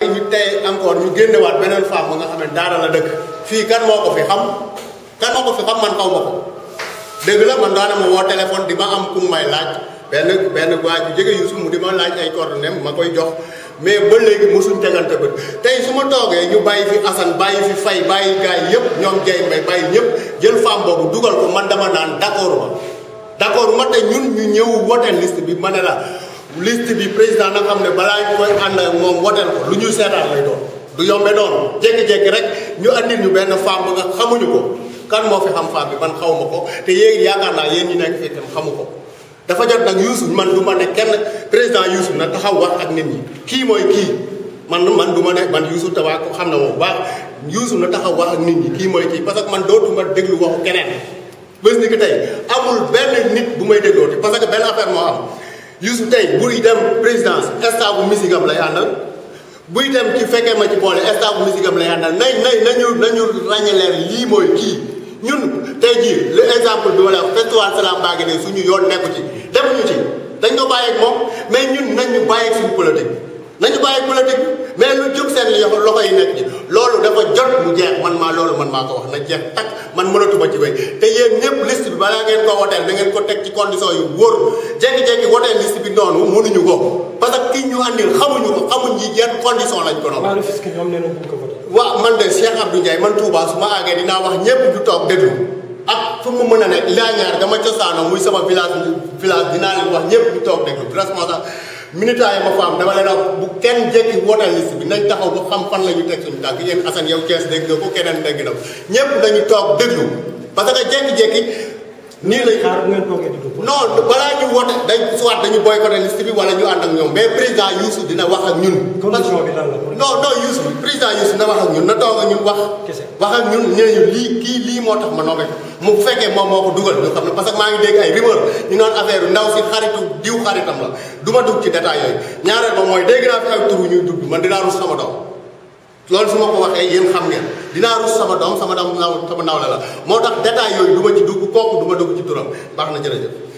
tey encore ñu génnewaat beneen femme ba nga xam ne daara la dëkk fii kan moo ko fi xam man xaw ma ko dëgg la man daana ma woo téléphone di ma am ku may laaj benn waa ju jege Youssou mu di ma laaj ay coordonnées ma koy jox mais ba léegi mosuñ tegante bët tey su ma toogee ñu bàyyi fi Assane bàyyi fi Faye bàyyi gars yi yëpp ñoom Dieye Mbaye bàyyi ñëpp jël femme boobu dugal ko man dama naan d'accord ma te ñun ñu ñëw woteel liste bi ma ne la liste bi président na xam ne balaa ñu koy ànd ak moom woteel ko lu ñuy seetaan lay doon du yombe noonu jékki-jékki rek ñu andil ñu benn femme ba nga xamuñu ko kan moo fi xam femme bi man xaw ma ko te yéen yaakaar naa yéen ñi nekk fii tam xamu ko dafa jot nag Youssou man du ma ne kenn président Youssou na taxaw wax ak nit ñi kii mooy kii man du ma ne man Youssou Touba ko xam na moom baax Youssou na taxaw wax ak nit ñi kii mooy kii parce que man dootuma déglu waxu keneen bés ni ki tey amul benn nit bu may déglooti parce que benn affaire moo am Youssou tey buy dem présidence staff bu musique am lay àndal buy dem ci fekkee ma ci boole staff bu musique am lay àndal nañu ràññaleer lii mooy kii ñun tey jii le exemple bi ma la wax festival Salam baa ngi ne suñu yoon nekku ci demuñu ci dañ ko bàyyi ak moom mais ñun nañu bàyyi ak suñu politique nañu bàyyi ak politique mais lu jóg seen loxo yi nekk ci loolu dafa jot mu jeex man maa ko wax na jeex tak man mënatuma ci wéy te yéen ñëpp liste bi balaa ngeen ko woteel da ngeen ko teg ci condition yu wóor jékki-jékki woteel liste bi noonu mënuñu ko parce que kii ñu andil xamuñu ko xamuñ yi yan condition lañ ko noonu waaw man de Cheikh Abdou NDIAYE man Touba su ma àggee dinaa wax ñëpp du toog déglu ak fu mu mën a nekk Lagnare dama cosaanoo muy sama village dinaa leen wax ñëpp du toog déglu responsable militaire yi ma fa am dama leen wax bu kenn jékki woteel liste bi nañ taxaw ba xam fan la ñu teg suñu tànk yéen Assane yow Thiès dégg nga ko keneen dégg na ko ñëpp dañu toog déglu parce que jékki-jékki nii lay xaar bu ngeen toogee déglu non balaa ñu wote soit dañu boycotté liste bi wala ñu ànd ak ñoom mais président Youssou dina wax ak ñun. condition bi lan la non Youssou président Youssou na wax ak ñun na toog ak ñun wax ak ñun nee ñu lii moo tax ma nommé mu fekkee moom moo ko dugal ñu xam ne parce que maa ngi dégg ay rumeur ñu naan affaire ndaw si xaritu diw xaritam la du ma dugg ci détail yooyu ñaareel ba mooy dégg naa fi ay tur ñuy dugg man dinaa rus sama doom loolu su ma ko waxee yéen xam ngeen dinaa rus sama doom sama nawle la moo tax détail yooyu du ma ci dugg kooku du ma dugg ci turam baax na jërëjëf